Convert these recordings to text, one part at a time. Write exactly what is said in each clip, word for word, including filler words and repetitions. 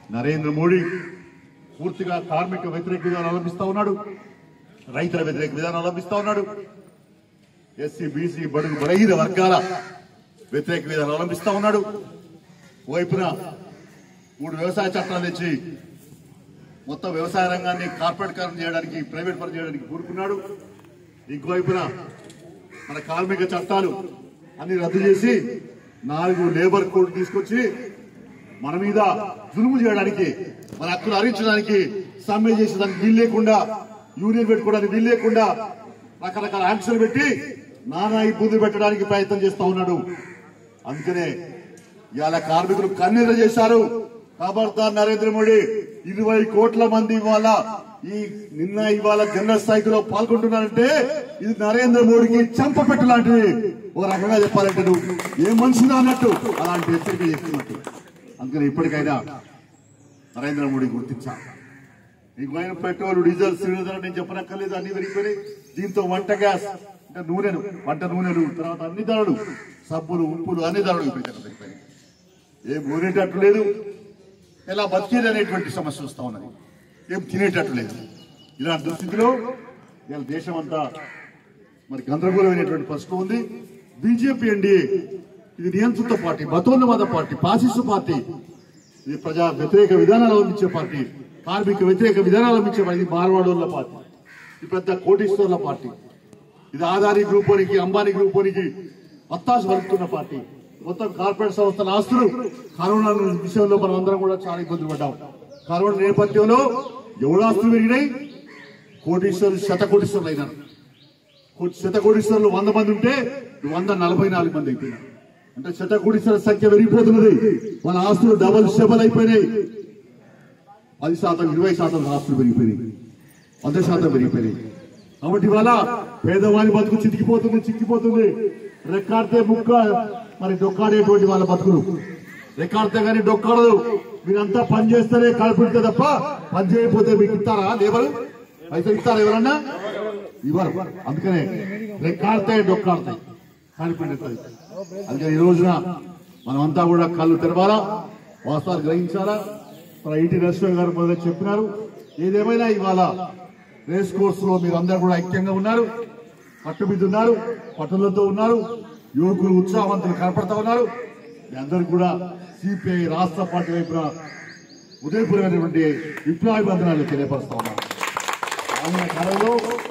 నరేంద్ర మోడీ పూర్తిగా కార్మిక వ్యతిరేక విధానం అవలంబిస్తా ఉన్నాడు, రైతుల వ్యతిరేక విధానం అవలంబిస్తా ఉన్నాడు, ఎస్సీ బీసీ బడుగు బలహీన వర్గాల వ్యతిరేక విధానం అవలంబిస్తా ఉన్నాడు. వైపున మూడు వ్యవసాయ చట్టాలు తెచ్చి మొత్తం వ్యవసాయ రంగాన్ని కార్పొరేటీకరణ చేయడానికి, ప్రైవేట్ పరం చేయడానికి కోరుకున్నాడు. ఇంకోవైపున మన కార్మిక చట్టాలు అన్ని రద్దు చేసి నాలుగు లేబర్ కోడ్ తీసుకొచ్చి మన మీద జులుము చేయడానికి, మన హక్కులు హరించడానికి, సమ్మె చేసేదానికి వీలు లేకుండా, యూనియన్ పెట్టుకోవడానికి వీలు లేకుండా రకరకాల ఆంక్షలు పెట్టి నానా ఇబ్బందులు పెట్టడానికి ప్రయత్నం చేస్తా ఉన్నాడు. అందుకనే ఇవాళ కార్మికులు కన్నీరు చేశారు. ఖబర్దార్ నరేంద్ర మోడీ, ఇరవై కోట్ల మంది ఇవాళ ఈ నిన్న ఇవాళ జనరల్ స్థాయిలో పాల్గొంటున్నారంటే ఇది నరేంద్ర మోడీకి చంపపెట్టు లాంటిది. ఒక రకంగా చెప్పాలంటే నువ్వు ఏ మనిషినా అన్నట్టు అలాంటి హెచ్చరిక చేస్తున్నట్టు. అందుకని ఇప్పటికైనా నరేంద్ర మోడీ గుర్తించా. ఇంకైనా పెట్రోల్, డీజిల్, సిలిండర్ నేను చెప్పనక్కర్లేదు, అన్ని పెరిగిపోయినాయి. దీంతో వంట గ్యాస్ అంటే నూనెలు, వంట నూనెలు, తర్వాత అన్ని ధరలు, సబ్బులు, ఉప్పులు అన్ని ధరలు పెరిగిపోయినాయి. ఏం ఊరేటట్టు లేదు, ఎలా బతికేది అనేటువంటి సమస్య వస్తా ఉన్నది. ఏం తినేటట్టు లేదు. ఇలాంటి దుస్థితిలో ఇలా దేశం అంతా మరి గందరగోళమైనటువంటి పరిస్థితి ఉంది. బీజేపీ ఎన్డీఏ ఇది నియంత్రిత పార్టీ, మతోన్మాద పార్టీ, పాసిస్టు పార్టీ, ఇది ప్రజా వ్యతిరేక విధానాలు అవలంబించే పార్టీ, కార్మిక వ్యతిరేక విధానాలు అవలంబించే పార్టీ, ఇది మార్వాడోళ్ల పార్టీ, ఇది పెద్ద కోటీశ్వర్ల పార్టీ, ఇది ఆదాని గ్రూప్ వనికి, అంబానీ గ్రూప్ వనికి అత్తాసు పలుకుతున్న పార్టీ. మొత్తం కార్పొరేట్ సంస్థల ఆస్తులు కరోనా విషయంలో మనం అందరం కూడా చాలా ఇబ్బందులు పడ్డాం. కరోనా నేపథ్యంలో ఎవరు ఆస్తులు పెరిగినాయి? కోటీశ్వరులు శత కోటీశ్వరులు అయినారు. శత కోటీశ్వరులు వంద మంది ఉంటే వంద నలభై నాలుగు మంది అయిపోయినారు. అంటే శత కోటీశ్వరుల సంఖ్య పెరిగిపోతున్నది. మన ఆస్తులు డబల్ షబల్ అయిపోయినాయి. పది శాతం ఇరవై శాతం ఆస్తులు పెరిగిపోయినాయి, వంద శాతం పెరిగిపోయినాయి. కాబట్టి ఇవాళ పేదవాని బతుకు చితికిపోతుంది, చిక్కిపోతుంది. రెక్కాడితే ముక్క మరి డొక్కాడేటువంటి వాళ్ళ బతుకులు, రెక్కాడితే కానీ డొక్కాడదు. మీరంతా పని చేస్తేనే కడుపుంటే తప్ప పని చేయకపోతే మీకు ఇస్తారా? లేబరు పైసలు ఇస్తారా? ఎవరన్నా ఇవ్వరు. అందుకనే రెక్కాడితే డొక్కాడతాయి, కడుపుంటుంది. అందుకని ఈ రోజున మనమంతా కూడా కళ్ళు తెరవాలా, వాస్తవాలు గ్రహించాలా. మన ఈటీ నరసింహ గారు మొదలు చెప్పినారు. ఏదేమైనా ఇవాళ రేస్ కోర్స్ లో మీరు అందరూ కూడా ఐక్యంగా ఉన్నారు, పట్టుబిద్దున్నారు, పట్టులతో ఉన్నారు, యువకులు ఉత్సాహవంతులు కనపడతా ఉన్నారు. మీ అందరూ కూడా సిపిఐ రాష్ట్ర పార్టీ వైపున ఉదయపూర్వమైనటువంటి విప్లవాభివందనాలు తెలియపరుస్తా ఉన్నారు. రానున్న కాలంలో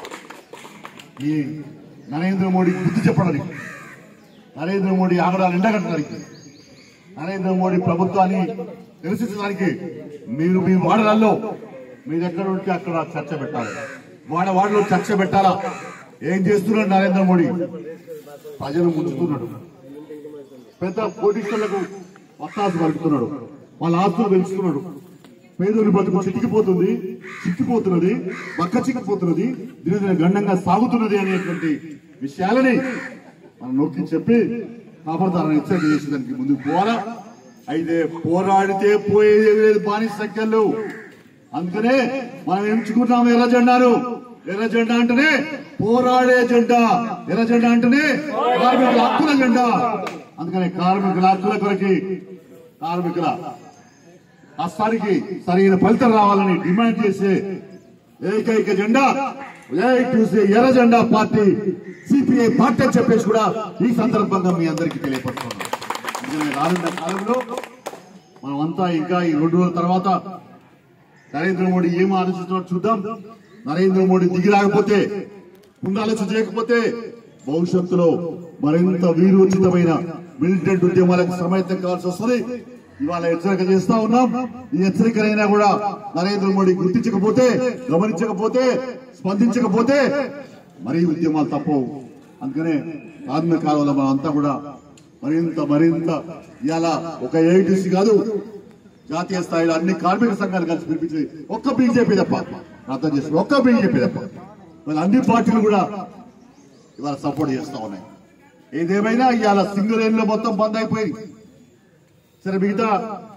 ఈ నరేంద్ర మోడీ బుద్ధి చెప్పడానికి, నరేంద్ర మోడీ ఆగడాలు ఎండగట్టడానికి, నరేంద్ర మోడీ ప్రభుత్వాన్ని నిరసించడానికి మీరు మీ వాడలలో మీరు ఎక్కడ ఉంటే అక్కడ చర్చ పెట్టాలి. వాడ వాడలో చర్చ పెట్టాలా? ఏం చేస్తున్నాడు నరేంద్ర మోడీ? ప్రజలు ముంచుతున్నాడు, పెద్ద కోటీశ్వరులకు వత్తాసు పలుకుతున్నాడు, వాళ్ళ ఆస్తులు పెంచుతున్నాడు. పేదోని బతుకు చిక్కిపోతుంది, చిక్కిపోతున్నది, పక్క చిక్కిపోతున్నది, దినదిన గండంగా సాగుతున్నది అనేటువంటి విషయాలని మనం నొక్కి చెప్పి కాపాడతారని హెచ్చరిక చేసేదానికి ముందుకు పోవాలా. అయితే పోరాడితే పోయేది లేదు బానిస సంఖ్యలు. అందుకనే మనం ఎంచుకున్నాం ఎర్ర జెండాను. ఎర్ర జెండా అంటేనే పోరాడే జెండా, ఎర్ర జెండా అంటేనే కార్మికుల హక్కుల జెండా. అందుకనే కార్మికుల హక్కుల కొరకి, కార్మికుల కష్టానికి సరైన ఫలితం రావాలని డిమాండ్ చేసే ఏకైక జెండా ఎర్ర జెండా పార్టీ సిపిఐ పార్టీ అని చెప్పేసి కూడా ఈ సందర్భంగా మీ అందరికీ తెలియపరుస్తున్నాం. రానున్న కాలంలో మనమంతా ఇంకా ఈ రెండు రోజుల తర్వాత నరేంద్ర మోడీ ఏం ఆలోచిస్తున్నాడో చూద్దాం. నరేంద్ర మోడీ దిగి రాకపోతే, పునరాలోచన చేయకపోతే భవిష్యత్తులో మరింత వీరోచితమైన మిలిటెంట్ ఉద్యమాలకు సమైతం కావాల్సి వస్తుంది. ఇవాళ హెచ్చరిక చేస్తా ఉన్నాం. ఈ హెచ్చరికలైనా కూడా నరేంద్ర మోడీ గుర్తించకపోతే, గమనించకపోతే, స్పందించకపోతే మరీ ఉద్యమాలు తప్పవు. అందుకనే రానున్న కాలంలో మనం అంతా కూడా మరింత మరింత ఇవాళ ఒక ఏఐటీసీ కాదు, జాతీయ స్థాయిలో అన్ని కార్మిక సంఘాలు కలిసి పిలిపించింది ఒక్క బీజేపీ తప్ప, అర్థం చేస్తుంది ఒక్క బీజేపీ తప్ప. మరి అన్ని పార్టీలు కూడా ఇవాళ సపోర్ట్ చేస్తా ఉన్నాయి. ఏదేమైనా ఇవాళ సింగిల్ లైన్ లో మొత్తం బంద్ అయిపోయింది. సరే మిగతా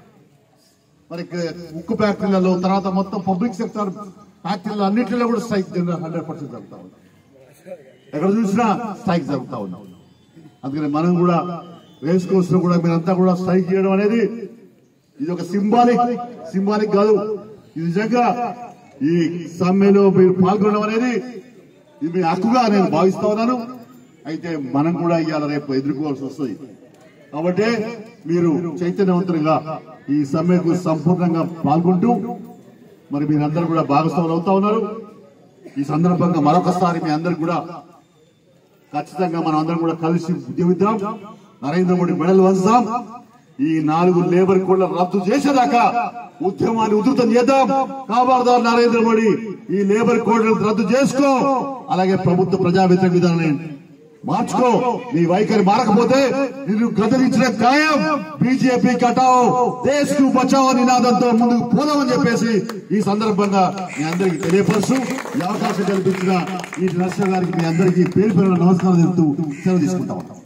మరి ఉక్కు ఫ్యాక్టరీలలో, తర్వాత మొత్తం పబ్లిక్ సెక్టర్ ఫ్యాక్టరీలో అన్నింటిలో కూడా స్ట్రైక్ హండ్రెడ్ పర్సెంట్ జరుగుతా ఉంది. ఎక్కడ చూసినా స్ట్రైక్ జరుగుతా ఉన్నాం. అందుకని మనం కూడా రేస్ కోర్స్ లో కూడా మీరంతా కూడా స్ట్రైక్ చేయడం అనేది ఇది ఒక సింబాలిక్ సింబాలిక్ కాదు, ఇది నిజంగా ఈ సమ్మెలో మీరు పాల్గొనడం అనేది ఇది మీ హక్కుగా నేను భావిస్తా ఉన్నాను. అయితే మనం కూడా ఇవాళ రేపు ఎదుర్కోవాల్సి వస్తుంది. కాబట్టి మీరు చైతన్యవంతులుగా ఈ సమ్మెకు సంపూర్ణంగా పాల్గొంటూ మరి మీరందరూ కూడా భాగస్వాములు అవుతా ఉన్నారు. ఈ సందర్భంగా మరొకసారి మీ అందరికి కూడా ఖచ్చితంగా మనం అందరం కూడా కలిసి ఉద్యమిద్దాం, నరేంద్ర మోడీ మెడల్ వంచుదాం. ఈ నాలుగు లేబర్ కోడ్ల రద్దు చేసేదాకా ఉద్యమాన్ని ఉధృతం చేద్దాం. కాపాడదాం నరేంద్ర మోడీ, ఈ లేబర్ కోడ్లను రద్దు చేసుకో, అలాగే ప్రభుత్వ ప్రజా వ్యతిరేక విధానాన్ని మార్చుకో. నీ వైఖరి మారకపోతే నిన్ను గదించిన ఖాయం. బీజేపీ కటావో దేశ్ కు బచావో నినాదంతో ముందుకు పోదామని చెప్పేసి ఈ సందర్భంగా మీ అందరికీ తెలియపరుస్తూ ఈ అవకాశం కల్పించిన ఈ నర్స గారికి మీ అందరికీ పేరు పేరున నమస్కారం చెప్తూ సెలవు తీసుకుంటాం.